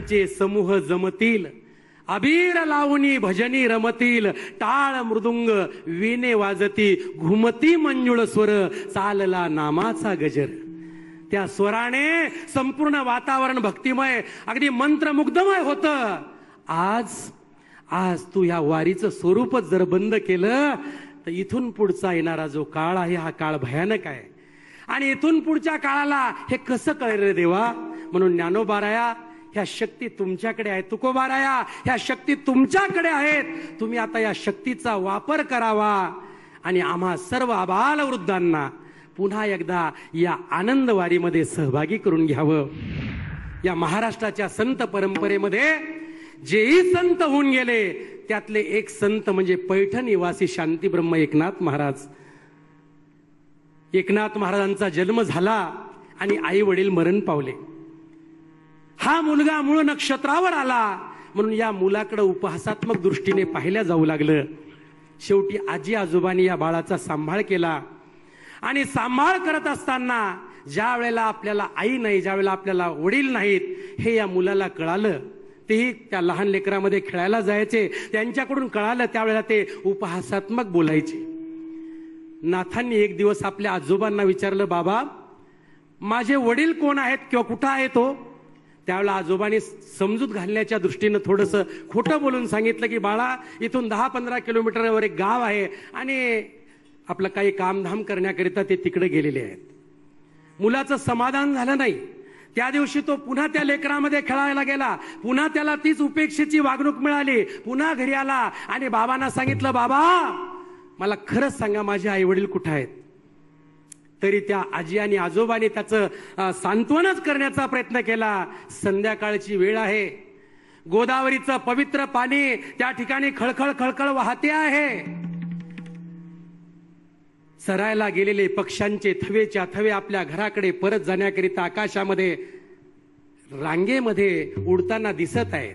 त्यांचे समूह जमतील, अबीर लावणी भजनी रमतील, टाळ मृदुंग वीणे वाजती, घुमती मंजुळ स्वर चालला नामाचा गजर. त्या स्वराने संपूर्ण वातावरण भक्तिमय अगदी मंत्रमुग्धमय होतं. आज तू या वारीचं स्वरूपच जर बंद केलं तर इथून पुढचा येणारा जो काळ आहे हा काळ भयानक आहे. आणि इथून पुढच्या काळाला हे कसं कळेल रे देवा. म्हणून ज्ञानोबाराया ह्या शक्ती तुमच्याकडे आहेत, तुकोबाराया ह्या शक्ती तुमच्याकडे आहेत. तुम्ही आता या शक्तीचा वापर करावा आणि आम्हा सर्व आबालवृद्धांना पुन्हा एकदा या आनंद वारीमध्ये सहभागी करून घ्यावं. या महाराष्ट्राच्या संत परंपरेमध्ये जेही संत होऊन गेले त्यातले एक संत म्हणजे पैठण निवासी शांतीब्रह्म एकनाथ महाराज. एकनाथ महाराजांचा जन्म झाला आणि आई वडील मरण पावले. हा मुलगा मूळ नक्षत्रावर आला म्हणून या मुलाकडे उपहासात्मक दृष्टीने पाहिल्या जाऊ लागलं. शेवटी आजी आजोबांनी या बाळाचा सांभाळ केला आणि सांभाळ करत असताना ज्या वेळेला आपल्याला आई नाही, ज्या वेळेला आपल्याला वडील नाहीत हे या मुलाला कळालं. तेही त्या लहान लेकरामध्ये खेळायला जायचे, त्यांच्याकडून कळालं त्यावेळेला ते उपहासात्मक बोलायचे. नाथांनी एक दिवस आपल्या आजोबांना विचारलं, बाबा माझे वडील कोण आहेत किंवा कुठं आहेत हो. त्यावेळेला आजोबांनी समजूत घालण्याच्या दृष्टीनं थोडंसं खोटं बोलून सांगितलं की बाळा इथून 10-15 किलोमीटरवर एक गाव आहे आणि आपलं काही कामधाम करण्याकरिता ते तिकडे गेलेले आहेत. मुलाचं समाधान झालं नाही. त्या दिवशी तो पुन्हा त्या लेकरामध्ये खेळायला गेला, पुन्हा त्याला तीच उपेक्षेची वागणूक मिळाली. पुन्हा घरी आला आणि बाबांना सांगितलं, बाबा मला खरंच सांगा माझे आई वडील कुठे आहेत. तरी त्या आजी आणि आजोबांनी त्याचं सांत्वनच करण्याचा प्रयत्न केला. संध्याकाळची वेळ आहे, गोदावरीचं पवित्र पाणी त्या ठिकाणी खळखळ खळखळ वाहते आहे. चरायला गेलेले पक्ष्यांचे थवेच्या थवे आपल्या घराकडे परत जाण्याकरिता आकाशामध्ये रांगेमध्ये उडताना दिसत आहेत.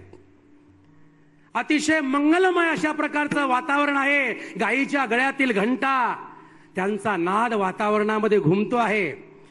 अतिशय मंगलमय अशा प्रकारचं वातावरण आहे. गायीच्या गळ्यातील घंटा त्यांचा नाद वातावरणामध्ये घुमतो आहे.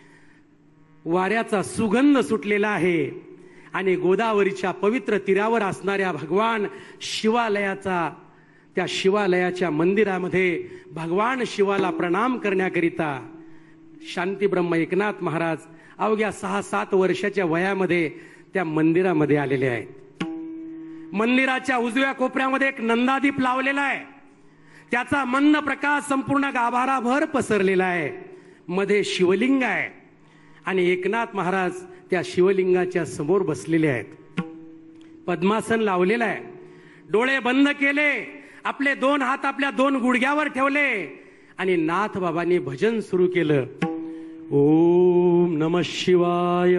वाऱ्याचा सुगंध सुटलेला आहे आणि गोदावरीच्या पवित्र तीरावर असणाऱ्या भगवान शिवालयाचा, त्या शिवालयाच्या मंदिरामध्ये भगवान शिवाला प्रणाम करण्याकरिता शांतीब्रह्म एकनाथ महाराज अवघ्या 6-7 वर्षाच्या वयामध्ये त्या मंदिरामध्ये आलेले आहेत. मंदिराच्या उजव्या कोपऱ्यामध्ये एक नंदादीप लावलेला आहे. त्याचा मंद प्रकाश संपूर्ण गाभाराभर पसरलेला आहे. मध्ये शिवलिंग आहे आणि एकनाथ महाराज त्या शिवलिंगाच्या समोर बसलेले आहेत. पद्मासन लावलेलं आहे. डोळे बंद केले, आपले 2 हात आपल्या 2 गुडघ्यावर ठेवले आणि नाथ बाबांनी भजन सुरू केलं. ओम नमः शिवाय,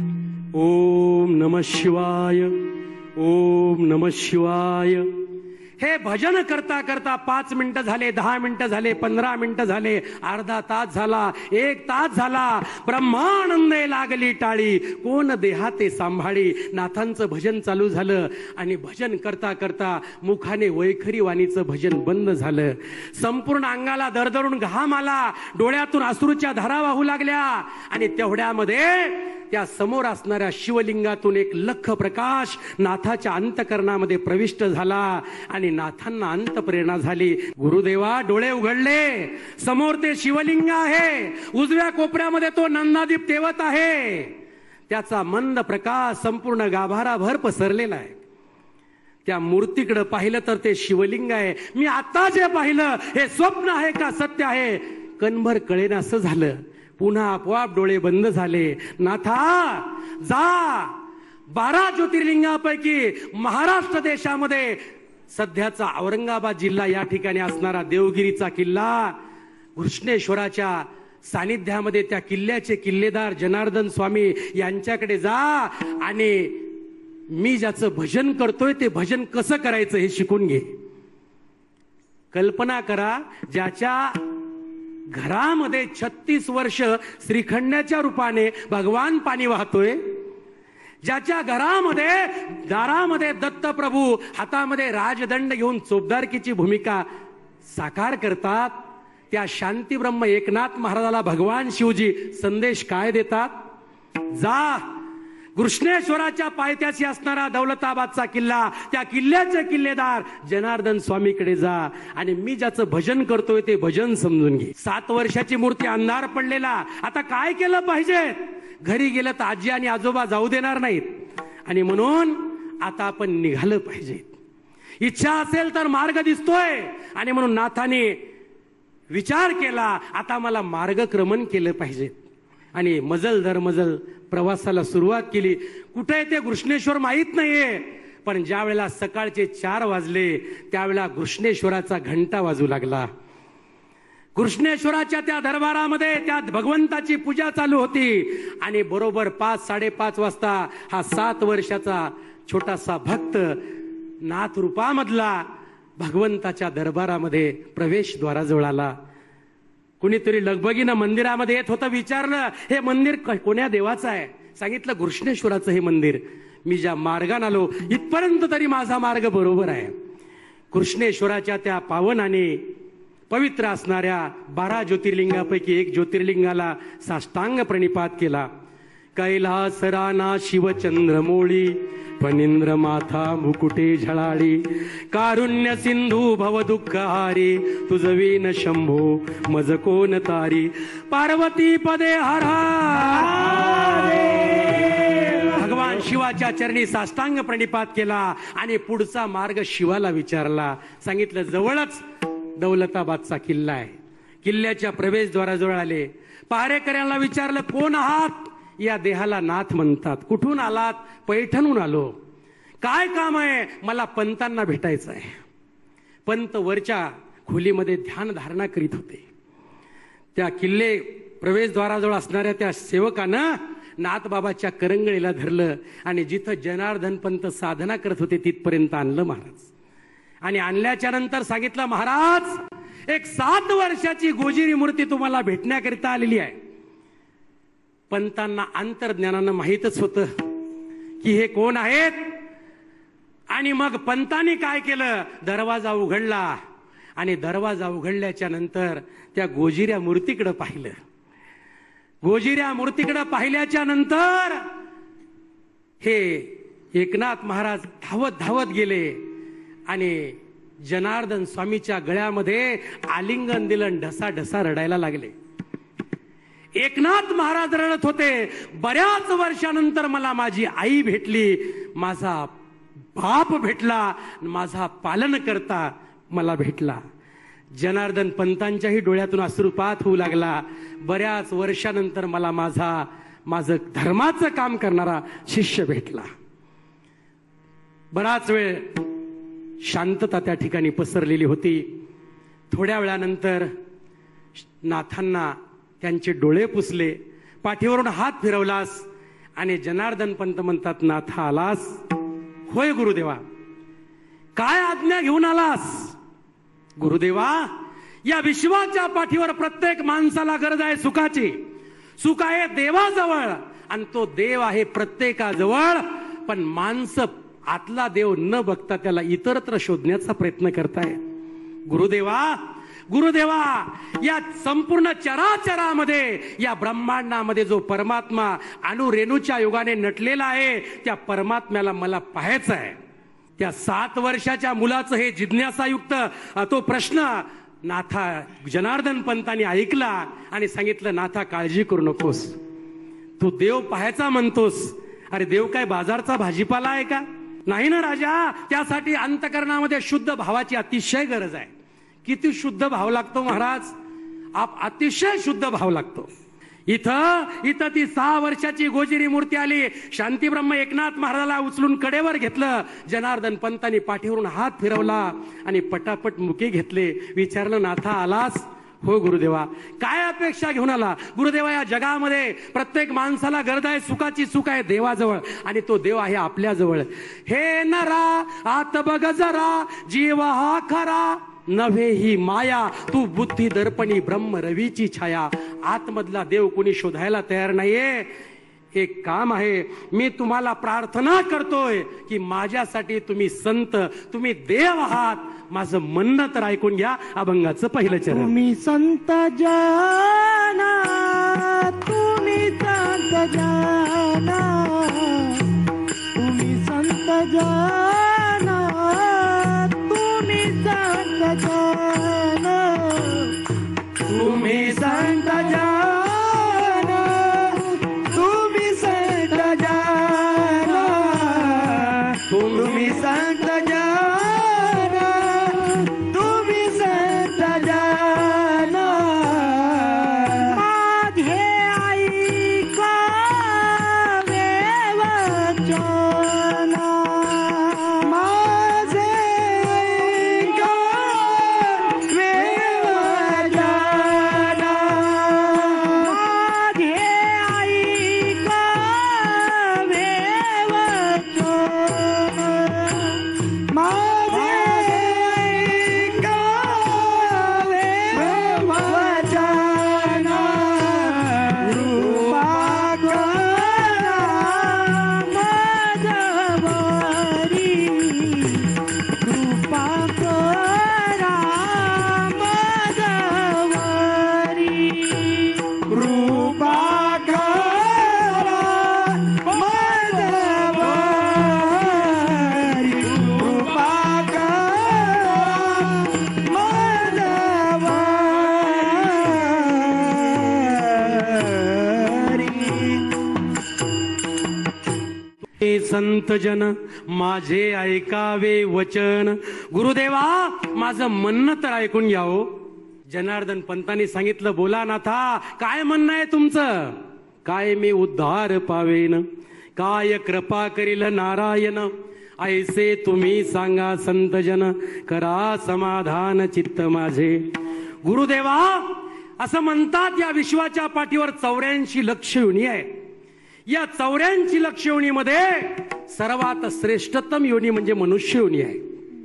ओम नमः शिवाय, ओम नमः शिवाय. हे भजन करता करता 5 मिनिटं झाले, 10 मिनिटं झाले, 15 मिनिटं झाले, अर्धा तास झाला, 1 तास झाला. ब्रह्मानंदे लागली टाळी, कोण देहाते सांभाळी. नाथांचं भजन चालू झालं आणि भजन करता करता मुखाने वैखरी वाणीचं भजन बंद झालं. संपूर्ण अंगाला दरदरून घाम आला, डोळ्यातून अश्रूच्या धारा वाहू लागल्या आणि तेवढ्यामध्ये त्या समोर असणाऱ्या शिवलिंगातून एक लख प्रकाश नाथाच्या अंतकरणामध्ये प्रविष्ट झाला आणि नाथांना अंत प्रेरणा झाली. गुरुदेवा डोळे उघडले, समोर ते शिवलिंग आहे, उजव्या कोपऱ्यामध्ये तो नंदादीप तेवत आहे. त्याचा मंद प्रकाश संपूर्ण गाभाराभर पसरलेला आहे. त्या मूर्तीकडे पाहिलं तर ते शिवलिंग आहे. मी आता जे पाहिलं हे स्वप्न आहे का सत्य आहे कणभर कळेनासं झालं. पुन्हा आपोआप डोळे बंद झाले. नाथा जा, 12 ज्योतिर्लिंगापैकी महाराष्ट्र देशामध्ये सध्याचा औरंगाबाद जिल्हा या ठिकाणी असणारा देवगिरीचा किल्ला, घृष्णेश्वराच्या सानिध्यामध्ये त्या किल्ल्याचे किल्लेदार जनार्दन स्वामी यांच्याकडे जा आणि मी ज्याचं भजन करतोय ते भजन कसं करायचं हे शिकून घे. कल्पना करा, ज्याच्या घरामध्ये 36 वर्ष श्रीखंडाच्या रूपाने भगवान पाणी वाहतोय, ज्याच्या घरामध्ये दारामध्ये दत्तप्रभू हातामध्ये राजदंड घेऊन चोपदारकीची भूमिका साकार करतात, त्या शांतीब्रह्म एकनाथ महाराजाला भगवान शिवजी संदेश काय देतात? जा, घृष्णेश्वराच्या पायथ्याशी असणारा दौलताबादचा किल्ला, त्या किल्ल्याचे किल्लेदार जनार्दन स्वामीकडे जा आणि मी ज्याचं भजन करतोय ते भजन समजून घे. 7 वर्षाची मूर्ती, अंधार पडलेला, आता काय केलं पाहिजे? घरी गेलं तर आजी आणि आजोबा जाऊ देणार नाहीत आणि म्हणून आता आपण निघालं पाहिजे. इच्छा असेल तर मार्ग दिसतोय आणि म्हणून नाथाने विचार केला, आता मला मार्गक्रमण केलं पाहिजे आणि मजल दर मजल प्रवासाला सुरुवात केली. कुठे ते घृष्णेश्वर माहीत नाहीये, पण ज्या वेळेला सकाळचे 4 वाजले त्यावेळेला घृष्णेश्वराचा घंटा वाजू लागला. घृष्णेश्वराच्या त्या दरबारामध्ये त्या भगवंताची पूजा चालू होती आणि बरोबर 5-5:30 वाजता हा 7 वर्षाचा छोटासा भक्त नाथ रूपामधला भगवंताच्या दरबारामध्ये प्रवेशद्वाराजवळ आला. कुणीतरी लगबगीनं मंदिरामध्ये येत होतं. विचारलं, हे मंदिर कोण्या देवाचं आहे? सांगितलं, घृष्णेश्वराचं हे मंदिर. मी ज्या मार्गाने आलो इथपर्यंत तरी माझा मार्ग बरोबर आहे. घृष्णेश्वराच्या त्या पावन आणि पवित्र असणाऱ्या 12 ज्योतिर्लिंगापैकी एक ज्योतिर्लिंगाला साष्टांग प्रणिपात केला. कैलास राना शिवचंद्रमोळी, फणींद्र माथा मुकुटे झळाळी, कारुण्य सिंधू भव दुःखहारी, तुझ वीन शंभो मज कोण तारी, पार्वती पदे हर हर. भगवान शिवाच्या चरणी साष्टांग प्रणिपात केला आणि पुढचा मार्ग शिवाला विचारला. सांगितलं, जवळच दौलताबादचा किल्ला आहे. किल्ल्याच्या प्रवेशद्वाराजवळ आले. पहारेकऱ्यांना विचारलं, कोण आहात? या देहाला नाथ म्हणतात. कुठून आलात? पैठणहून आलो. काय काम आहे? मला पंतांना भेटायचं आहे. पंत वरच्या खोलीमध्ये ध्यान धारणा करीत होते. त्या किल्ले प्रवेशद्वाराजवळ असणाऱ्या त्या सेवकानं नाथबाबाच्या करंगळीला धरलं आणि जिथं जनार्दन पंत साधना करत होते तिथपर्यंत आणलं महाराज. आणि आणल्याच्या नंतर सांगितलं, महाराज एक 7 वर्षाची गोजिरी मूर्ती तुम्हाला भेटण्याकरिता आलेली आहे. पंतांना अंतर्ज्ञानानं माहीतच होतं की हे कोण आहेत. आणि मग पंतांनी काय केलं, दरवाजा उघडला आणि दरवाजा उघडल्याच्या नंतर त्या गोजिऱ्या मूर्तीकडे पाहिलं. गोजिऱ्या मूर्तीकडे पाहिल्याच्या नंतर हे एकनाथ महाराज धावत धावत गेले आणि जनार्दन स्वामीच्या गळ्यामध्ये आलिंगन दिलं, ढसा ढसा रडायला लागले. एकनाथ महाराज रडत होते, बऱ्याच वर्षानंतर मला माझी आई भेटली, माझा बाप भेटला, माझा पालन करता मला भेटला. जनार्दन पंतांच्याही डोळ्यातून अश्रुपात होऊ लागला. बऱ्याच वर्षानंतर मला माझं धर्माचं काम करणारा शिष्य भेटला. बराच वेळ शांतता त्या ठिकाणी पसरलेली होती. थोड्या वेळानंतर नाथांना त्यांचे डोळे पुसले, पाठीवरून हात फिरवलास आणि जनार्दन पंत म्हणतात, नाथा आलास? होय गुरुदेवा. काय आज्ञा घेऊन आलास? गुरुदेवा, या विश्वाच्या पाठीवर प्रत्येक माणसाला गरज आहे सुखाची. सुख आहे देवाजवळ आणि तो देव आहे प्रत्येकाजवळ, पण माणसं आतला देव न बघता त्याला इतरत्र शोधण्याचा प्रयत्न करताय. गुरुदेवा, गुरुदेवा, या संपूर्ण चराचरामध्ये, या ब्रह्मांडामध्ये जो परमात्मा अणुरेणूच्या युगाने नटलेला आहे, त्या परमात्म्याला मला पाहायचं आहे. त्या 7 वर्षाच्या मुलाचं हे जिज्ञासायुक्त तो प्रश्न नाथा जनार्दन पंतांनी ऐकला आणि सांगितलं, नाथा काळजी करू नकोस, तू देव पाहायचा म्हणतोस. अरे देव काय बाजारचा भाजीपाला आहे का? नाही ना राजा. त्यासाठी अंतकरणामध्ये शुद्ध भावाची अतिशय गरज आहे. किती शुद्ध भाव लागतो महाराज? अतिशय शुद्ध भाव लागतो. इथं ती 6 वर्षाची गोजिरी मूर्ती आली. शांतीब्रह्म एकनाथ महाराजाला उचलून कडेवर घेतलं. जनार्दन पंतांनी पाठीवरून हात फिरवला आणि पटापट मुके घेतले. विचारलं, नाथा आलास? हो गुरुदेवा. काय अपेक्षा घेऊन आला? गुरुदेवा, या जगामध्ये प्रत्येक माणसाला गरज आहे सुखाची. सुख आहे देवाजवळ आणि तो देव आहे आपल्याजवळ. हे नरा आत बघ जरा, जीव हा खरा नव्हे ही माया, तू बुद्धी दर्पणी ब्रह्म रवीची छाया. आतमधला देव कोणी शोधायला तयार नाहीये. एक काम आहे, मी तुम्हाला प्रार्थना करतोय की माझ्यासाठी तुम्ही संत, तुम्ही देव आहात. माझं म्हणणं तर ऐकून घ्या. अभंगाचं पहिलं चरण. तुम्ही संत जाना, तुम्ही संत जाना, जन तुम्ही संत जन, तुम्ही संत जन, तुम्ही संत जन, तुम्ही संत जन, तुम्ही संत जन, माझे ऐकावे वचन, माझे ऐकावे वचन, माझे ऐकावे वचन, माझे ऐकावे वचन, कृपा करा माझ्यावरी, कृपा करा माझ्यावरी, कृपा करा माझ्यावरी, कृपा करा माझ्यावरी. हे संत जन माझे ऐकावे वचन. गुरुदेवा माझं म्हणणं तर ऐकून घ्यावं. जनार्दन पंतांनी सांगितलं, बोला नाथा काय म्हणणं आहे तुमचं? काय मी उद्धार पावेन, काय कृपा करील नारायण, ऐसे तुम्ही सांगा संत जन, करा समाधान चित्त माझे. गुरुदेवा असं म्हणतात या विश्वाच्या पाठीवर 84 लक्ष योनी आहे. या 84 लक्ष योनीमध्ये सर्वात श्रेष्ठतम योनी म्हणजे मनुष्य योनी आहे.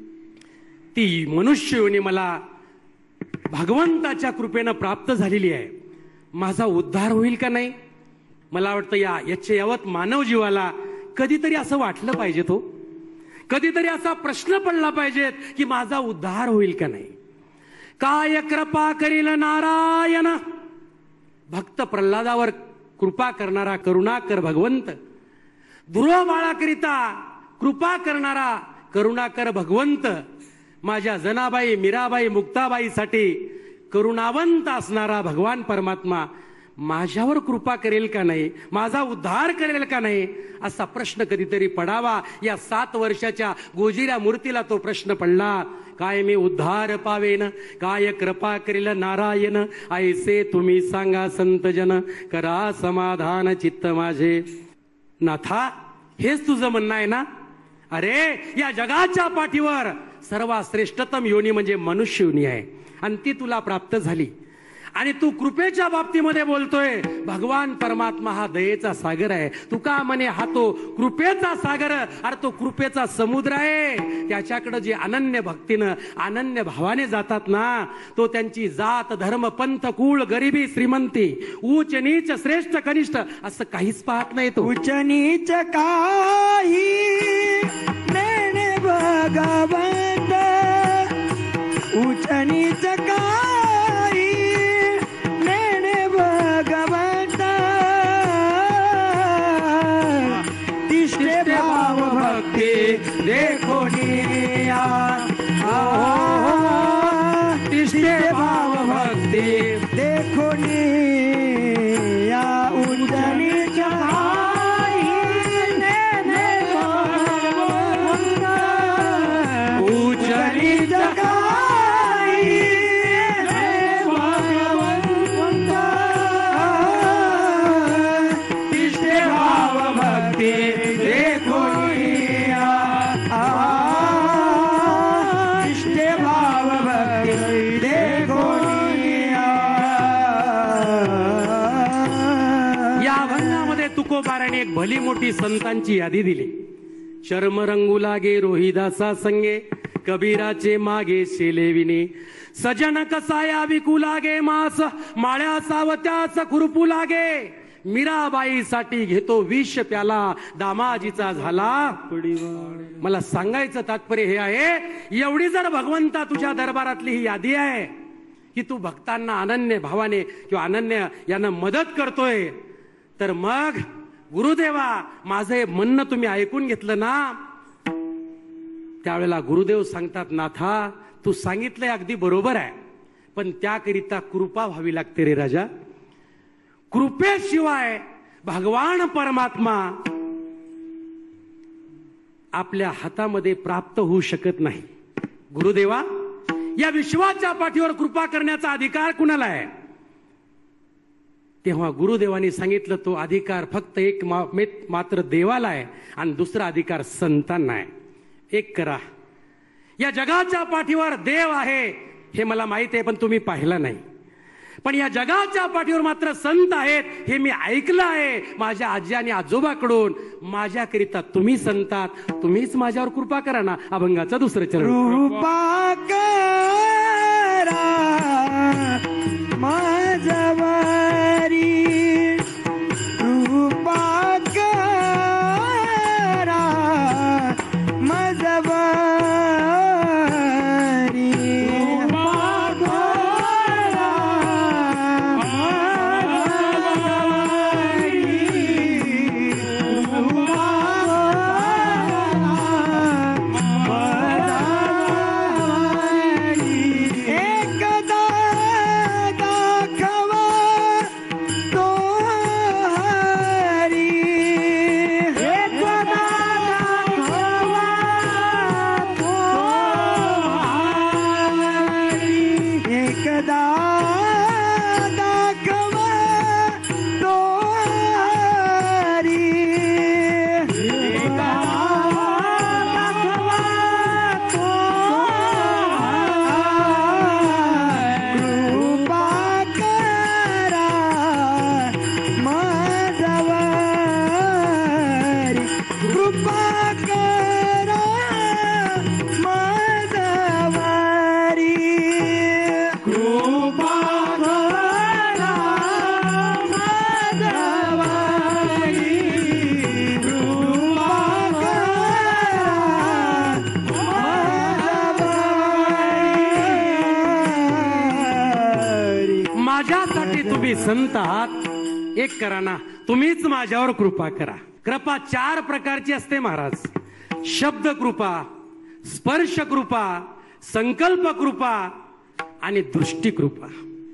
ती मनुष्य योनी मला भगवंताच्या कृपेनं प्राप्त झालेली आहे. माझा उद्धार होईल का नाही? मला वाटतं याचे यावत मानव जीवाला कधीतरी असं वाटलं पाहिजे. तो कधीतरी असा प्रश्न पडला पाहिजे की माझा उद्धार होईल का नाही. काय कृपा करील नारायण. भक्त प्रल्हादावर कृपा करणारा करुणाकर भगवंत, ध्रुव बाळाकरिता कृपा करणारा करुणाकर भगवंत, माझ्या जनाबाई मीराबाई मुक्ताबाईसाठी करुणावंत असणारा भगवान परमात्मा माझ्यावर कृपा करेल का नाही, माझा उद्धार करेल का नाही, असा प्रश्न कधीतरी पडावा. या 7 वर्षाच्या गोजिऱ्या मूर्तीला तो प्रश्न पडला. काय मी उद्धार पावेन, काय कृपा करील नारायण, ऐसे तुम्ही सांगा संत जन, करा समाधान चित्त माझे. नाथा हेच तुझं म्हणणं आहे ना? अरे या जगाच्या पाठीवर सर्वात श्रेष्ठतम योनी म्हणजे मनुष्य योनी आहे आणि ती तुला प्राप्त झाली. आणि तू कृपेच्या बाबतीमध्ये बोलतोय. भगवान परमात्मा हा दयेचा सागर आहे. तुका म्हणे हा तो कृपेचा सागर, अरे तो कृपेचा समुद्र आहे. त्याच्याकडे जे अनन्य भक्तीनं अनन्य भावाने जातात ना, तो त्यांची जात धर्म पंथ कुळ गरिबी श्रीमंती उच्च नीच श्रेष्ठ कनिष्ठ असं काहीच पाहत नाही. तो उच्च नीच काही मेने भगवंत, उच्च नीच काही मेने भगवंत, तिष्ठे भाव भक्ती देखो निया, तिष्ठे भाव भक्ती देखो निया, उच्च नीच काही मेने भगवंत, उच्च नीच काही मेने भगवंत, तिष्ठे भाव भक्ती देखो निया, तिष्ठे भाव भक्ती देखो निया. या अभंगामध्ये तुकोबाराने एक भली मोठी संतांची यादी दिली. चर्म रंगू लागे रोहिदासा संगे, कबीराचे मागे शेलेविनी, सजन कसाया विकू लागे मास, माळ्या सावत्याच खुरपू लागे, मीराबाईसाठी घेतो विष प्याला, दामाजीचा झाला. मला सांगायचं तात्पर्य हे आहे, एवढी जर भगवंता तुझ्या दरबारातली ही यादी आहे की तू भक्तांना अनन्य भावाने किंवा अनन्य यांना मदत करतोय, तर मग गुरुदेवा माझं हे म्हणणं तुम्ही ऐकून घेतलं ना. त्यावेळेला गुरुदेव सांगतात, नाथा तू सांगितलंय अगदी बरोबर आहे, पण त्याकरिता कृपा व्हावी लागते रे राजा. कृपेशिवाय भगवान परमात्मा आपल्या हातामध्ये प्राप्त होऊ शकत नाही. गुरुदेवा, या विश्वाच्या पाठीवर कृपा करण्याचा अधिकार कुणाला आहे? तेव्हा गुरुदेवांनी सांगितलं, तो अधिकार फक्त एक मात्र देवाला आहे आणि दुसरा अधिकार संतांना आहे. एक करा, या जगाच्या पाठीवर देव आहे हे मला माहित आहे, पण तुम्ही पाहिला नाही. पण या जगाच्या पाठीवर मात्र संत आहेत हे मी ऐकलं आहे माझ्या आजी आणि आजोबाकडून. माझ्याकरिता तुम्ही संतात, तुम्हीच माझ्यावर कृपा करा ना. अभंगाचा दुसरं चरण. कृपा करा माझ्यावरी, कृपा करा माझ्यावरी, संत आहात, एक करा ना, तुम्हीच माझ्यावर कृपा करा. कृपा चार प्रकारची असते महाराज. शब्द कृपा, स्पर्श कृपा, संकल्प कृपा आणि दृष्टी कृपा.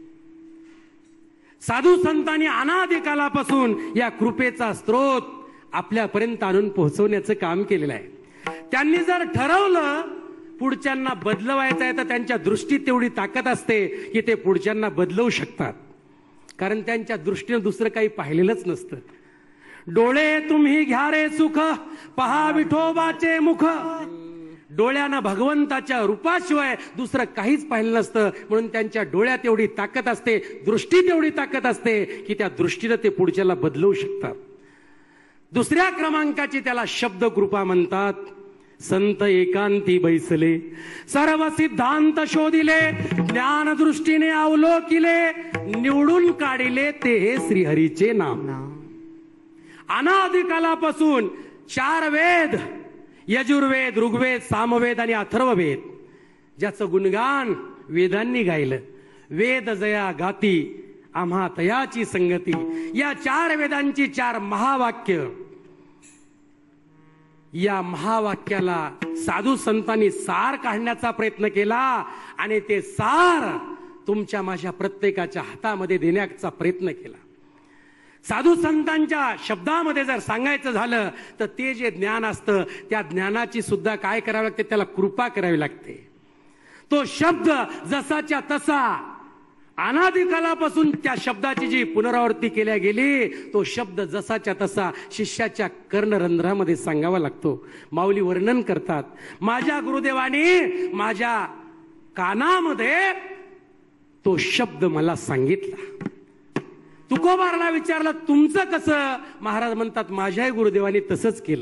साधू संतांनी अनादी कालापासून या कृपेचा स्रोत आपल्यापर्यंत आणून पोहोचवण्याचं काम केलेलं आहे. त्यांनी जर ठरवलं पुढच्यांना बदलवायचं आहे तर त्यांच्या दृष्टीत तेवढी ताकद असते की ते पुढच्यांना बदलवू शकतात, कारण त्यांच्या दृष्टीनं दुसरं काही पाहिलेलंच नसतं. डोळे तुम्ही घ्या रे सुख, पहा विठोबाचे मुख. डोळ्यानं भगवंताच्या रूपाशिवाय दुसरं काहीच पाहिलं नसतं, म्हणून त्यांच्या डोळ्यात एवढी ताकद असते, दृष्टीत एवढी ताकद असते की त्या दृष्टीनं ते पुढच्याला बदलवू शकतात. दुसऱ्या क्रमांकाची त्याला शब्द कृपा म्हणतात. संत एकांती बैसले, सर्व सिद्धांत शोधिले, ज्ञान दृष्टीने अवलोकिले, निवडून काढिले ते हे श्रीहरीचे नाम. अनादी कालापासून 4 वेद, यजुर्वेद, ऋग्वेद, सामवेद आणि अथर्ववेद, ज्याचं गुणगान वेदांनी गायलं. वेद जया गाती आम्हा तयाची संगती. या 4 वेदांची 4 महावाक्य, या महावाक्याला साधू संतांनी सार काढण्याचा प्रयत्न केला आणि ते सार तुमच्या माझ्या प्रत्येकाच्या हातामध्ये देण्याचा प्रयत्न केला. साधू संतांच्या शब्दामध्ये जर सांगायचं झालं तर ते जे ज्ञान असतं त्या ज्ञानाची सुद्धा काय करावी लागते, त्याला कृपा करावी लागते. तो शब्द जसाच्या तसा अनादी कालापासून त्या शब्दाची जी पुनरावृत्ती केल्या गेली, तो शब्द जसाच्या तसा शिष्याच्या कर्णरंध्रामध्ये सांगावा लागतो. माऊली वर्णन करतात, माझ्या गुरुदेवाने माझ्या कानामध्ये तो शब्द मला सांगितला. तुकोबाराला विचारलं तुमचं कसं? महाराज म्हणतात माझ्याही गुरुदेवानी तसंच केलं.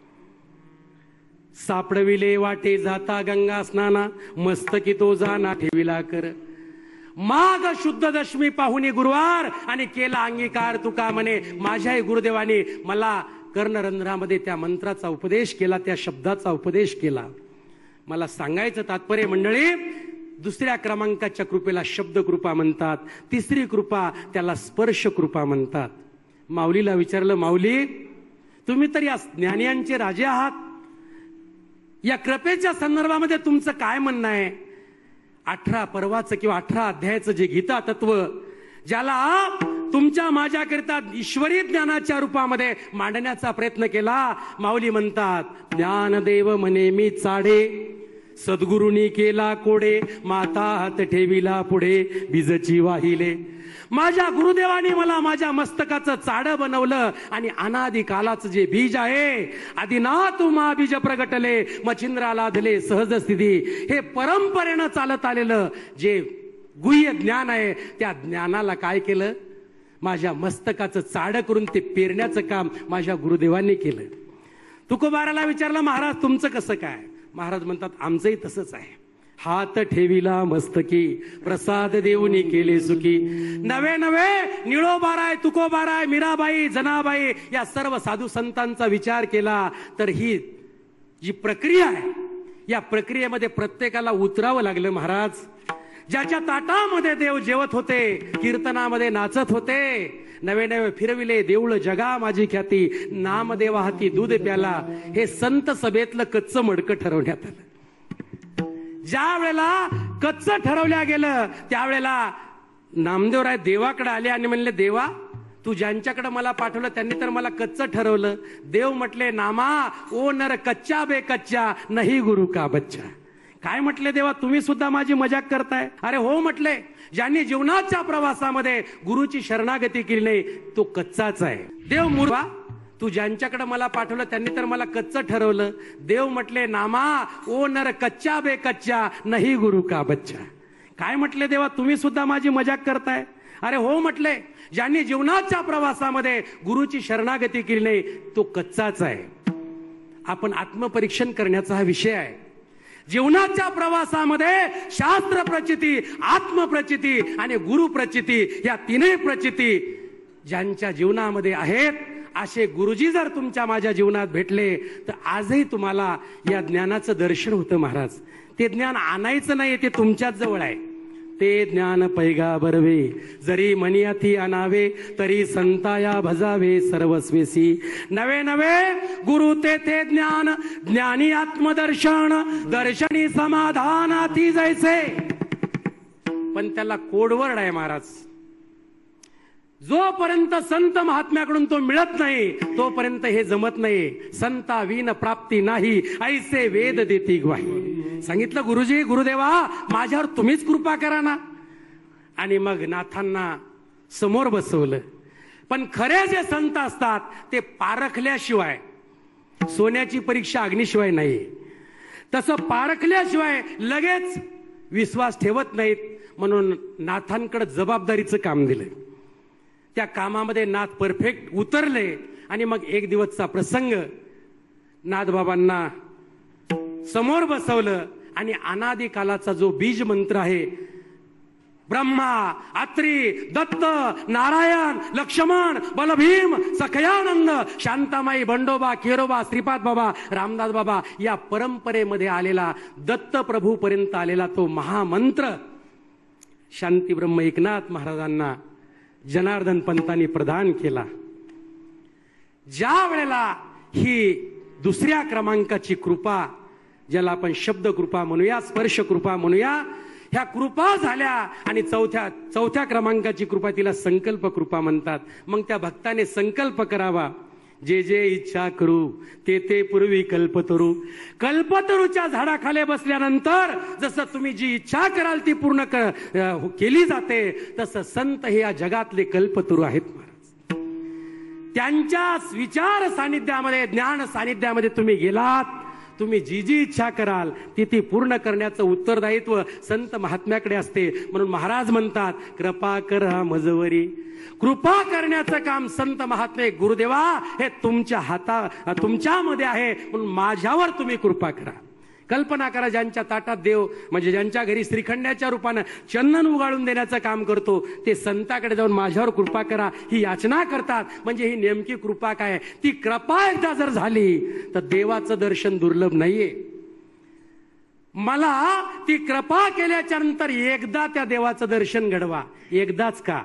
सापडविले वाटे जाता गंगा स्नाना, मस्तकी तो जाना ठेविला कर. माघ शुद्ध दशमी पाहुणी गुरुवार आणि केला अंगीकार तुका म्हणे. माझ्याही गुरुदेवाने मला कर्णरंध्रामध्ये त्या मंत्राचा उपदेश केला, त्या शब्दाचा उपदेश केला. मला सांगायचं तात्पर्य मंडळी, दुसऱ्या क्रमांकाच्या कृपेला शब्द कृपा म्हणतात. तिसरी कृपा त्याला स्पर्श कृपा म्हणतात. माऊलीला विचारलं, माऊली तुम्ही तर या ज्ञानियांचे राजे आहात, या कृपेच्या संदर्भामध्ये तुमचं काय म्हणणं आहे? 18 पर्वाचं किंवा 18 अध्यायाचं जे गीता तत्व ज्याला तुमच्या माझ्याकरिता ईश्वरी ज्ञानाच्या रूपामध्ये मांडण्याचा प्रयत्न केला, माऊली म्हणतात, ज्ञानदेव म्हणे मी चाडे, सद्गुरुनी केला कोडे, माता हात ठेविला पुढे, बीजची वाहिले. माझ्या गुरुदेवानी मला माझ्या मस्तकाचं चाडं बनवलं आणि अनादि कालाचं जे बीज आहे, आदिनाथ उमा बीज प्रगटले, मच्छिंद्राला धले सहज स्थिती, हे परंपरेनं चालत आलेलं जे गुह्य ज्ञान आहे, त्या ज्ञानाला काय केलं? माझ्या मस्तकाचं चाडं करून ते पेरण्याचं काम माझ्या गुरुदेवांनी केलं. तुकोबाराला विचारलं, महाराज तुमचं कसं काय? महाराज म्हणतात, आमचंही तसंच आहे. हात ठेविला मस्तकी, प्रसाद देऊनी केले सुखी. नवे नवे निळोबाराय, तुकोबाराय, मीराबाई, जनाबाई या सर्व साधू संतांचा विचार केला तर ही जी प्रक्रिया आहे, या प्रक्रियेमध्ये प्रत्येकाला उतरावं लागलं. महाराज ज्याच्या ताटामध्ये देव जेवत होते, कीर्तनामध्ये नाचत होते, नवे नवे फिरविले देऊळ जगा माझी ख्याती, नामदेवा हाती दूध प्याला, हे संत सभेतलं कच्चं मडकं ठरवण्यात आलं. ज्या वेळेला कच्चं ठरवल्या गेलं त्यावेळेला नामदेवराय देवाकडे आले आणि म्हणले, देवा तू ज्यांच्याकडे मला पाठवलं त्यांनी तर मला कच्चं ठरवलं. देव म्हटले, नामा ओ नर कच्चा बे कच्चा, नाही गुरु का बच्चा. काय म्हटले देवा, तुम्ही सुद्धा माझी मजाक करताय? अरे हो म्हटले, ज्यांनी जीवनाच्या प्रवासामध्ये गुरुची शरणागती केली नाही तो कच्चाच आहे. देव मुर्वा, तू ज्यांच्याकडे मला पाठवलं त्यांनी तर मला कच्चं ठरवलं. देव म्हटले, नामा ओ नर कच्चा बे कच्चा, नाही गुरु का बच्चा. काय म्हटले देवा, तुम्ही सुद्धा माझी मजाक करताय? अरे हो म्हटले, ज्यांनी जीवनाच्या प्रवासामध्ये गुरुची शरणागती केली नाही तो कच्चाच आहे. आपण आत्मपरीक्षण करण्याचा हा विषय आहे. जीवनाच्या प्रवासामध्ये शास्त्र प्रचिती, आत्मप्रचिती आणि गुरु प्रचिती या तीनही प्रचिती ज्यांच्या जीवनामध्ये आहेत, असे गुरुजी जर तुमच्या माझ्या जीवनात भेटले तर आजही तुम्हाला या ज्ञानाचं दर्शन होतं. महाराज ते ज्ञान आणायचं नाही, ते तुमच्याच जवळ आहे. ते ज्ञान पैगा बरवे, जरी मनियाथी अनावे, तरी संताया भजावे सर्वस्वेसी. नवे नवे गुरु ते ज्ञान, ज्ञानी आत्मदर्शन, दर्शनी समाधानाती जैसे. पण त्याला कोडवर्ड आहे महाराज. जोपर्यंत संत महात्म्याकडून तो मिळत नाही तोपर्यंत हे जमत नाही. संता विन प्राप्ती नाही, ऐसे वेद देती ग्वाही. सांगितलं, गुरुजी गुरुदेवा माझ्यावर तुम्हीच कृपा करा ना. आणि मग नाथांना समोर बसवलं. पण खरे जे संत असतात ते पारखल्याशिवाय, सोन्याची परीक्षा अग्नीशिवाय नाही, तसं पारखल्याशिवाय लगेच विश्वास ठेवत नाहीत. म्हणून नाथांकडे जबाबदारीचं काम दिलं. त्या कामामध्ये नाथ परफेक्ट उतरले. आणि मग एक दिवसचा प्रसंग, नाथबाबांना समोर बसवलं आणि अनादि कालाचा जो बीज मंत्र आहे, ब्रह्मा, अत्री, दत्त, नारायण, लक्ष्मण, बलभीम, सखयानंद, शांतामाई, बंडोबा, केरोबा, श्रीपाद बाबा, रामदास बाबा या परंपरेमध्ये आलेला, दत्त प्रभू पर्यंत आलेला तो महामंत्र शांती ब्रह्म एकनाथ महाराजांना जनार्दन पंतांनी प्रदान केला. ज्या वेळेला ही दुसऱ्या क्रमांकाची कृपा, ज्याला आपण शब्द कृपा म्हणूया, स्पर्श कृपा म्हणूया, ह्या कृपा झाल्या आणि चौथ्या क्रमांकाची कृपा तिला संकल्प कृपा म्हणतात. मग त्या भक्ताने संकल्प करावा, जे जे इच्छा करू ते ते पूर्वी कल्पतरू. कल्पतरूच्या झाडाखाली बसल्यानंतर जसं तुम्ही जी इच्छा कराल ती पूर्ण केली जाते, तसं संत हे या जगातले कल्पतरू आहेत महाराज. त्यांच्या विचार सानिध्यामध्ये, ज्ञान सानिध्यामध्ये तुम्ही गेलात, तुम्ही जी जी इच्छा कराल ती पूर्ण करण्याचं उत्तरदायित्व संत महात्म्याकडे असते. म्हणून महाराज म्हणतात, कृपा करा मजवरी. कृपा करण्याचं काम संत महात्मे गुरुदेवा हे तुमच्यामध्ये आहे, म्हणून माझ्यावर तुम्ही कृपा करा. कल्पना करा, ज्यांच्या ताटात देव म्हणजे ज्यांच्या घरी श्रीखंडाच्या रूपानं चंदन उगाळून देण्याचं काम करतो, ते संताकडे जाऊन माझ्यावर कृपा करा ही याचना करतात. म्हणजे ही नेमकी कृपा काय? ती कृपा एकदा जर झाली तर देवाचं दर्शन दुर्लभ नाहीये. मला ती कृपा केल्याच्या नंतर एकदा त्या देवाचं दर्शन घडवा. एकदाच का?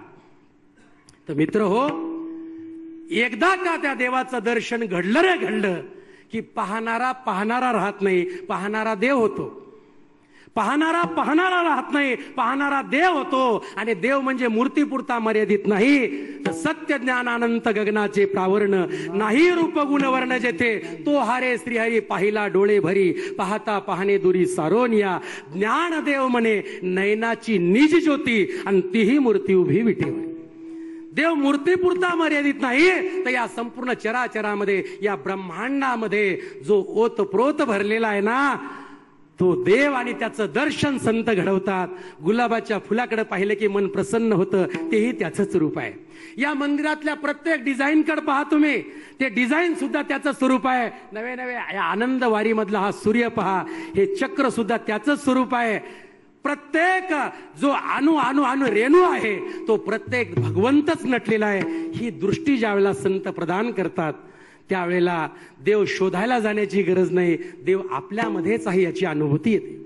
तर मित्र हो, एकदा का त्या देवाचं दर्शन घडलं रे घडलं, की पाहणारा राहत नाही, पाहणारा देव होतो. पाहणारा राहत नाही, पाहणारा देव होतो. आणि देव म्हणजे मूर्तीपुरता मर्यादित नाही, तर सत्य ज्ञान अनंत गगनाचे प्रावरण, नाही रूप गुण वर्ण जेथे, तो हारे श्रीहरी पाहिला डोळे भरी, पाहता पाहणे दुरी सारोनिया, ज्ञान देव म्हणे नयनाची निज ज्योती, आणि तीही मूर्ती उभी विटेवर. देव मूर्तीपुरता मर्यादित नाही, तर या संपूर्ण चराचरामध्ये, या ब्रह्मांडामध्ये जो ओतप्रोत भरलेला आहे ना, तो देव आणि त्याचं दर्शन संत घडवतात. गुलाबाच्या फुलाकडे पाहिलं की मन प्रसन्न होतं, तेही त्याचंच रूप आहे. या मंदिरातल्या प्रत्येक डिझाईनकडे पहा तुम्ही, ते डिझाईन सुद्धा त्याचं स्वरूप आहे. नवे नवे या आनंद वारी मधला हा सूर्य पहा, हे चक्र सुद्धा त्याचंच स्वरूप आहे. प्रत्येक जो अणु अणु अणु रेणू आहे, तो प्रत्येक भगवंतच नटलेला आहे. ही दृष्टी ज्या वेळेला संत प्रदान करतात, त्यावेळेला देव शोधायला जाण्याची गरज नाही, देव आपल्यामध्येच आहे याची अनुभूती येते.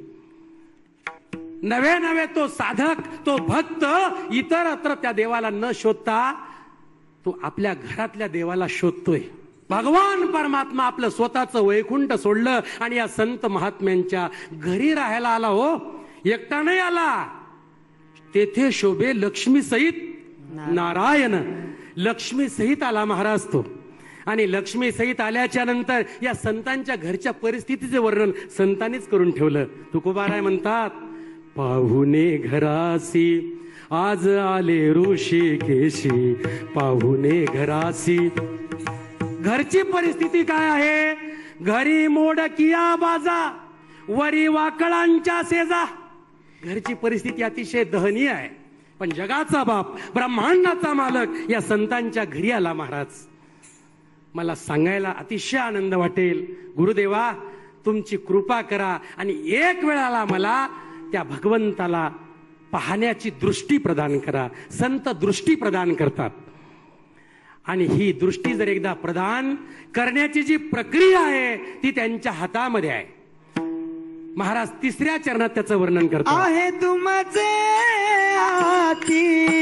नवे तो साधक, तो भक्त इतरत्र त्या देवाला न शोधता तो आपल्या घरातल्या देवाला शोधतोय. भगवान परमात्मा आपलं स्वतःचं वैकुंठ सोडलं आणि या संत महात्म्यांच्या घरी राहायला आला. हो, एकटा नाही आला. तेथे शोभे लक्ष्मी सहित नारायण, लक्ष्मी सहित आला महाराज तो. आणि लक्ष्मी सहित आल्याच्या नंतर या संतांच्या घरच्या परिस्थितीचे वर्णन संतांनीच करून ठेवलं. तुकोबाराय म्हणतात, पाहुणे घरासी आज आले ऋषिकेशी, पाहुणे घरासी. घरची परिस्थिती काय आहे? घरी मोडकिया बाजा, वरी वाकळांच्या सेजा. घरची परिस्थिती अतिशय दयनीय आहे. पण जगाचा बाप, ब्रह्मांडाचा मालक या संतांच्या घरी आला महाराज. मला सांगायला अतिशय आनंद वाटेल, गुरुदेवा तुमची कृपा करा आणि एक वेळाला मला त्या भगवंताला पाहण्याची दृष्टी प्रदान करा. संत दृष्टी प्रदान करतात आणि ही दृष्टी जर एकदा प्रदान करण्याची जी प्रक्रिया आहे ती त्यांच्या हातामध्ये आहे. महाराज तिसऱ्या चरणात त्याचं वर्णन करतात. आहे तुमचे हाती,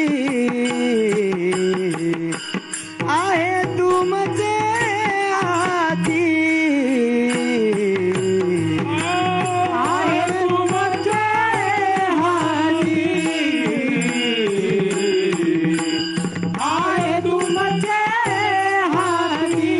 आहे तुमचे हाती, आहे तुमचे हाती, आहे तुमचे हाती.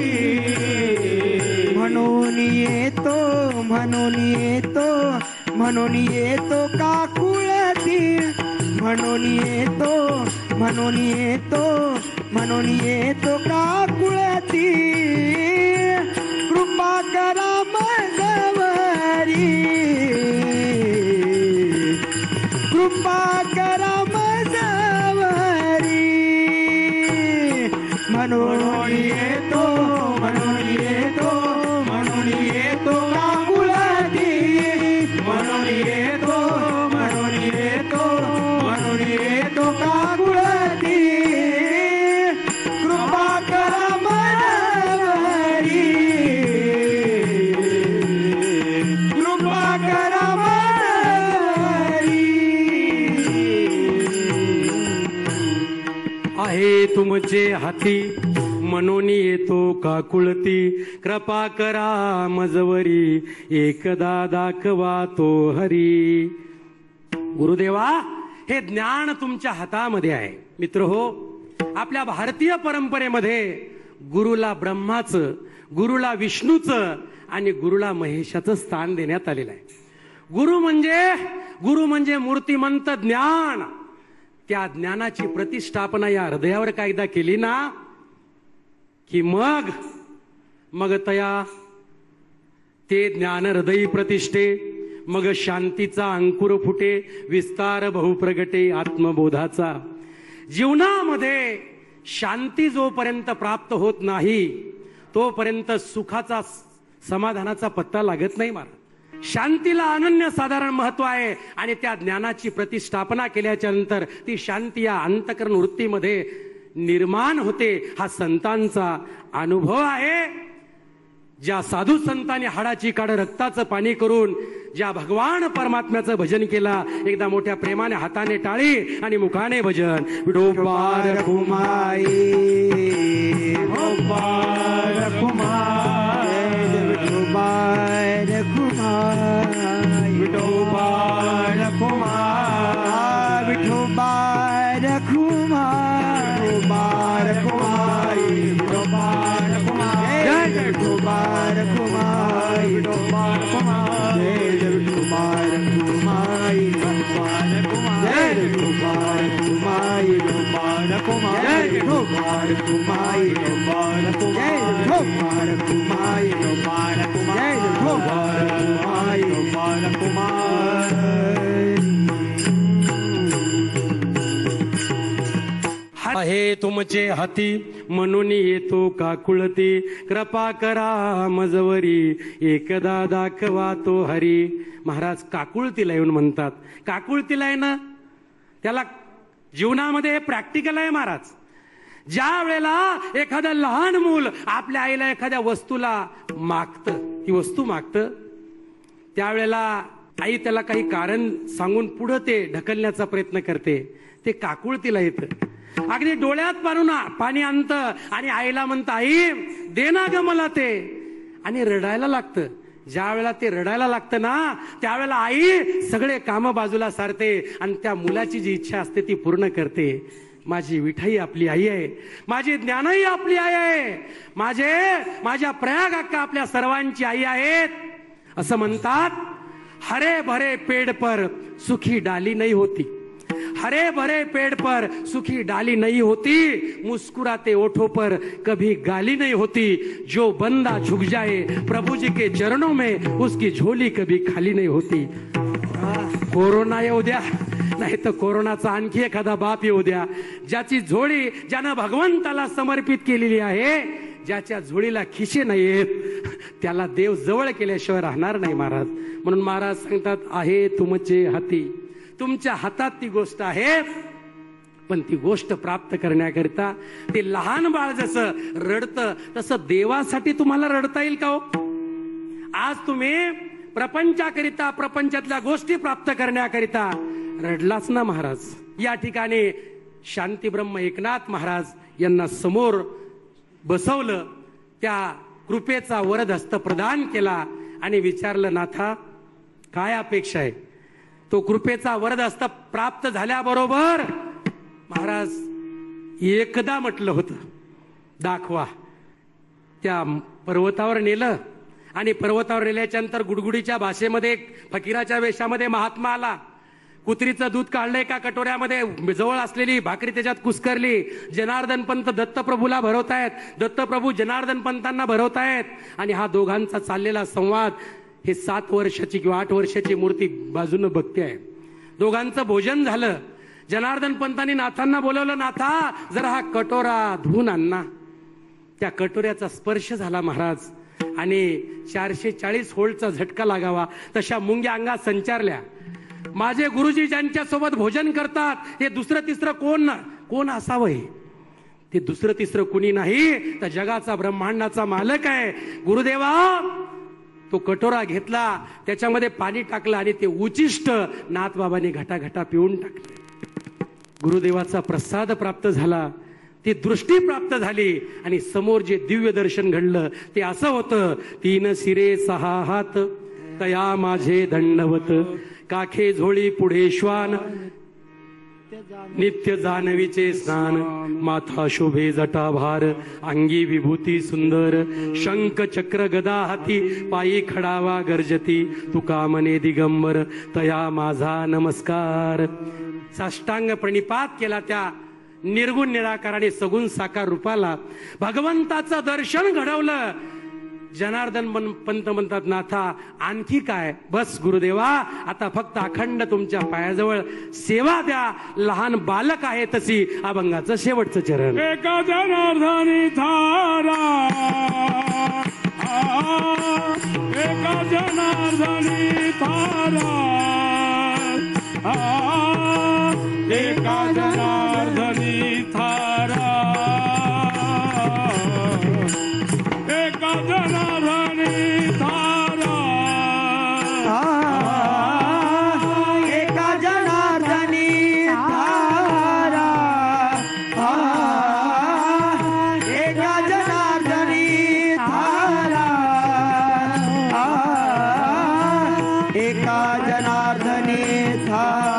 म्हणून येतो, म्हणून येतो, म्हणून येतो काकुळती, म्हणून येतो, म्हणून येतो, म्हणून येतो काकुळती. कृपा करा मजवरी, कृपा करा मजवरी. म्हणून येतो, म्हणून येतो, म्हणून येतो काकुळती, म्हणून येतो, म्हणून येतो, म्हणून येतो काकुळती. कृपा करा मजवरी, कृपा करा मजवरी. आहे तुमचे हाती म्हणून येतो काकुळती, कृपा करा मजवरी, एकदा दाखवा तो हरी. गुरुदेवा हे ज्ञान तुमच्या हातामध्ये आहे. मित्र हो, आपल्या भारतीय परंपरेमध्ये गुरुला ब्रह्माचं, गुरुला विष्णूचं आणि गुरुला महेशाचं स्थान देण्यात आलेलं आहे. गुरु म्हणजे मूर्तिमंत ज्ञान. त्या ज्ञानाची प्रतिष्ठापना या हृदयावर कायदा केली ना की मग तया ते ज्ञान हृदयी प्रतिष्ठे, मग शांतीचा अंकुर फुटे, विस्तार बहुप्रगटे आत्मबोधाचा. जीवनामध्ये शांती जोपर्यंत प्राप्त होत नाही तोपर्यंत सुखाचा, समाधानाचा पत्ता लागत नाही महाराज. शांतीला अनन्यसाधारण महत्व आहे आणि त्या ज्ञानाची प्रतिष्ठापना केल्याच्या नंतर ती शांती या अंतःकरण वृत्तीमध्ये निर्माण होते. हा संतांचा अनुभव आहे. ज्या साधू संतांनी हाडाची काढ रक्ताचं पाणी करून ज्या भगवान परमात्म्याचं भजन केला, एकदा मोठ्या प्रेमाने हाताने टाळी आणि मुखाने भजन. विठोबार कुमाई, विठोबार कुमाई, कुमार कुमार कुमाई कुमार कुमार कुमाई कुमार कुमार कुमाई कुमार कुमार आहे तुमचे हाती म्हणून येतो काकुळती, कृपा करा मजवरी एकदा दाखवा तो हरी. महाराज काकुळतीला येऊन म्हणतात. काकुळतीला आहे ना, त्याला जीवनामध्ये प्रॅक्टिकल आहे महाराज. ज्या वेळेला एखादं लहान मूल आपल्या आईला एखाद्या वस्तूला मागतं, ती वस्तू मागतं, त्यावेळेला आई त्याला काही कारण सांगून पुढं ते ढकलण्याचा प्रयत्न करते. ते काकुळतीला येतं. अगदी डोळ्यात पाणी आणतं आणि आईला म्हणतं, आई दे ना ग मला ते, आणि रडायला लागतं. ज्या वेळेला ते रडायला लागतं ना, त्यावेळेला आई सगळे काम बाजूला सारते आणि त्या मुलाची जी इच्छा असते ती पूर्ण करते. माझी विठाई आपली आई आहे, माझी ज्ञानाई आपली आई आहे, माझ्या प्रयाग अक्का आपल्या सर्वांची आई आहेत. असं म्हणतात, हरे भरे पेड़ पर सुखी डाली नहीं होती, हरे भरे पेड़ पर सुखी डाली नहीं होती, मुस्कुराते ओठों पर कभी गाली नहीं होती, जो बंदा झुक जाए प्रभु जी के चरणों में उसकी झोली कभी खाली नहीं होती. कोरोना येऊ द्या, नाही तर कोरोनाचा आणखी एखादा बाप येऊ द्या, ज्याची झोळी ज्यानं भगवंताला समर्पित केलेली आहे, ज्याच्या झोळीला खिशे नाहीत, त्याला देव जवळ केल्याशिवाय राहणार नाही महाराज. म्हणून महाराज सांगतात, आहे तुमचे हाती, तुमच्या हातात ती गोष्ट आहे, पण ती गोष्ट प्राप्त करण्याकरिता ते लहान बाळ जसं रडतं तसं देवासाठी तुम्हाला रडता येईल का हो? आज तुम्ही प्रपंचाकरिता, प्रपंचातल्या गोष्टी प्राप्त करण्याकरिता रडलाच ना महाराज. या ठिकाणी शांती ब्रह्म एकनाथ महाराज यांना समोर बसवलं, त्या कृपेचा वरदहस्त प्रदान केला आणि विचारलं, नाथा काय अपेक्षा आहे? तो कृपेचा वरदहस्त प्राप्त झाल्याबरोबर महाराज एकदा म्हटलं होतं, दाखवा. त्या पर्वतावर नेलं आणि पर्वतावर नेल्याच्या नंतर गुडगुडीच्या भाषेमध्ये फकीराच्या वेशामध्ये महात्मा आला. कुत्रीचं दूध काढलं एका कटोऱ्यामध्ये, जवळ असलेली भाकरी त्याच्यात कुस्करली. जनार्दन पंत दत्तप्रभूला भरवतायत, दत्तप्रभू जनार्दन पंतांना भरवतायत, आणि हा दोघांचा चाललेला संवाद हे 7 वर्षाची किंवा 8 वर्षाची मूर्ती बाजूनं बघते आहे. दोघांचं भोजन झालं. जनार्दन पंतांनी नाथांना बोलवलं, नाथा जरा हा कटोरा धुवून आण ना. त्या कटोऱ्याचा स्पर्श झाला महाराज आणि 440 व्होल्टचा झटका लागावा तशा मुंग्या अंगात संचारल्या. माझे गुरुजी ज्यांच्या सोबत भोजन करतात हे दुसरं तिसरं कोण असावं? ते दुसरं तिसरं कुणी नाही तर जगाचा ब्रह्मांडाचा मालक आहे गुरुदेवा. तो कटोरा घेतला, त्याच्यामध्ये पाणी टाकलं आणि ते उचिष्ट नाथबाबांनी घटाघटा पिऊन टाकले. गुरुदेवाचा प्रसाद प्राप्त झाला, ती दृष्टी प्राप्त झाली आणि समोर जे दिव्य दर्शन घडलं ते असं होतं, 3 शिरे 6 हात तया माझे दंडवत, काखे झोळी पुढे श्वान, नित्य जाणवीचे स्नान, माथा शोभे जटाभार, अंगी विभूती सुंदर, शंख चक्र गदा हाती, पायी खडावा गर्जती, तुका मने दिगंबर, तया माझा नमस्कार. साष्टांग प्रणिपात केला त्या निर्गुण निराकाराने सगुण साकार रूपाला. भगवंताचं दर्शन घडवलं. जनार्दन पंत म्हणतात, नाथा आणखी काय? बस गुरुदेवा, आता फक्त अखंड तुमच्या पायाजवळ सेवा द्या. लहान बालक आहे तशी अभंगाचं शेवटचं चरण. एका जनार्दनी थारा, एका जनार्दनी थारा, एका जनार्दनी थारा, एका जनार्दनी थारा, एका जनार्दनी थारा, एका जनार्दनी थारा, एका जनार्दनी थारा,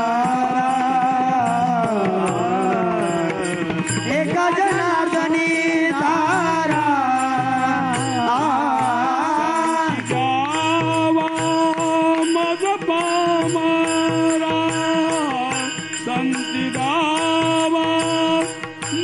एका जनार्दनी थारा. जावा मज पामरा संती गावा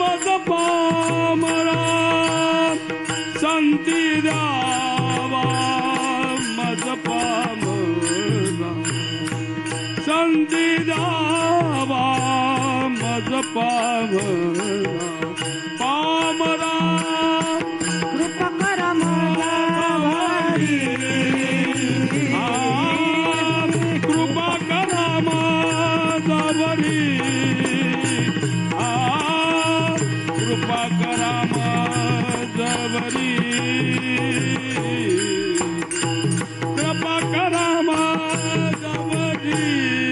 पामरा संधी द्यावा मज पामरा पामरा कृपा करा माझ्यावरी कृपा करा माझ्यावरी कृपा करा माझ्यावरी कृपा करा माझ्यावरी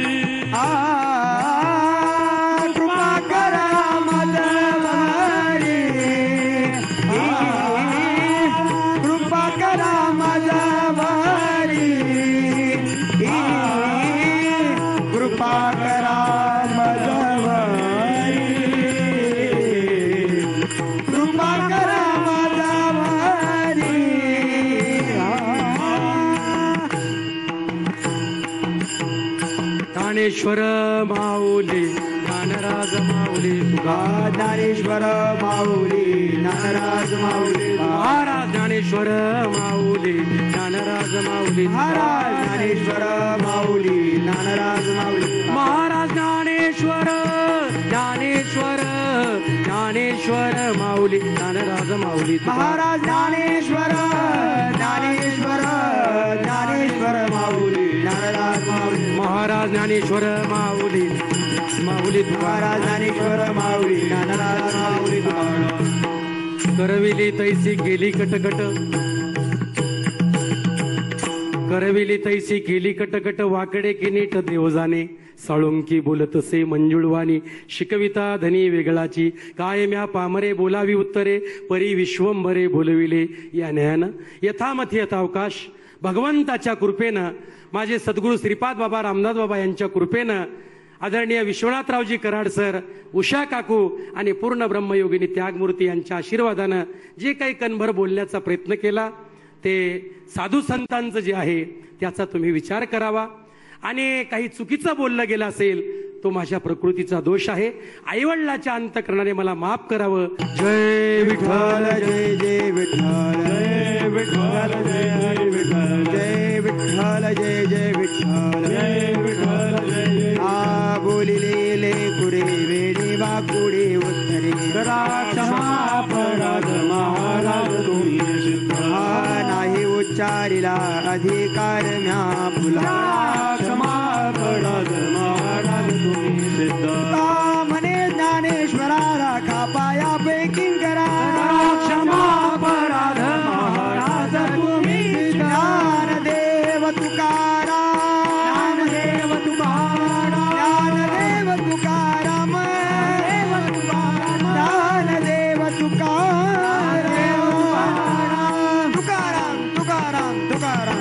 कृपा करा माझ्यावरी कृपा करा माझ्यावरी कृपा करा माझ्यावरी कृपा करा माझ्यावरी ज्ञानेश्वर माऊली ज्ञानराज माऊली तुका ज्ञानेश्वर माऊली ज्ञानराज माऊली महाराज ज्ञानेश्वर माऊली ज्ञानराज माऊली महाराज ज्ञानेश्वर माऊली ज्ञानराज माऊली महाराज ज्ञानेश्वर ज्ञानेश्वर ज्ञानेश्वर माऊली ज्ञानराज माऊली महाराज ज्ञानेश्वर ज्ञानेश्वर ज्ञानेश्वर माऊली ज्ञानराज माऊली महाराज ज्ञानेश्वर माऊली माऊली महाराज ज्ञानेश्वर माऊली ज्ञानराज माऊली करविली तैसी गेली कटकट करविली तैसी केली कटकट वाकडे की नीट देवजाने साळुंकी बोलतसे मंजुळवाणी शिकविता धनी वेगळाची काय म्या पामरे बोलावी उत्तरे परी विश्वंभरे बोलविले या न्यायानं यथामथी यथावकाश भगवंताच्या कृपेनं माझे सद्गुरू श्रीपाद बाबा रामदास बाबा यांच्या कृपेनं आदरणीय विश्वनाथरावजी कराड सर उषा काकू आणि पूर्ण ब्रह्मयोगिनी त्यागमूर्ती यांच्या आशीर्वादानं जे काही कणभर बोलण्याचा प्रयत्न केला ते साधू संतांचं जे आहे त्याचा तुम्ही विचार करावा आणि काही चुकीचं बोललं गेलं असेल तो माझ्या प्रकृतीचा दोष आहे आईवडिलाच्या अंतःकरणाने मला माफ करावं जय विठ्ठल जय जय विठ्ठल जय विठ्ठल जय विठ्ठल जय विठ्ठल जय जय विठ्ठल जय विठ्ठल जय आ बोलिले कुडे वेणी वाकुडे उत्तरे क्षमा अपराध महाराज तुम्ही सिद्ध नाही उच्चारिला अधिकार म्या फुला क्षमा अपराध महाराज तुम्ही सिद्ध म्हणे ज्ञानेश्वरा राखा पाया पैकी करा क्षमा अपराध महाराज तुम्ही सिद्ध ज्ञानदेव तुकाराम देव तुम्हारा ज्ञानदेव तुकाराम ज्ञानदेव तुकाराम तुकाराम तुकाराम तुकाराम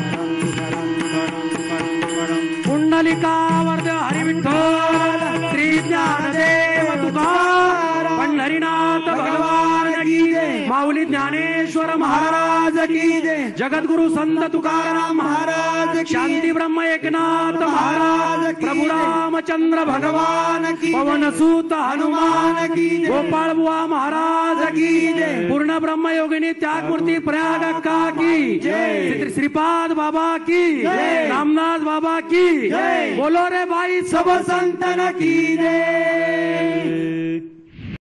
पुंडलिकावर्ध हरिविठ्ठल श्री ज्ञानदेव तुकाराम पंढरीनाथ भगवान की जय माऊली ज्ञानेश्वर महाराज की जय जगद्गुरु संत तुकाराम महाराज की शांती ब्रह्म एकनाथ महाराज प्रभु रामचंद्र भगवान की पवन सूत हनुमान की गोपाळ बुवा महाराज की जय पूर्ण ब्रह्म योगिनी त्यागमूर्ती प्रयाग अक्का की जय श्री श्रीपाद बाबा की जय रामदास बाबा की जय बोलो रे भाई सब संतन की जय